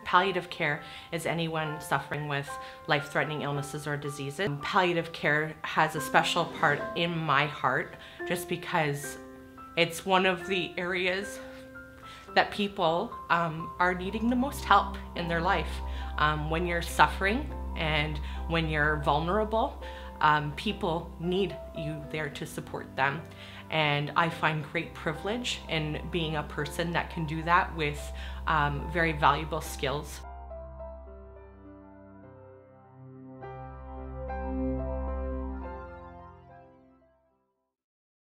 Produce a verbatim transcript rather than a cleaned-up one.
Palliative care is anyone suffering with life-threatening illnesses or diseases. Palliative care has a special part in my heart just because it's one of the areas that people um, are needing the most help in their life. Um, when you're suffering and when you're vulnerable, um, people need you there to support them. And I find great privilege in being a person that can do that with um, very valuable skills.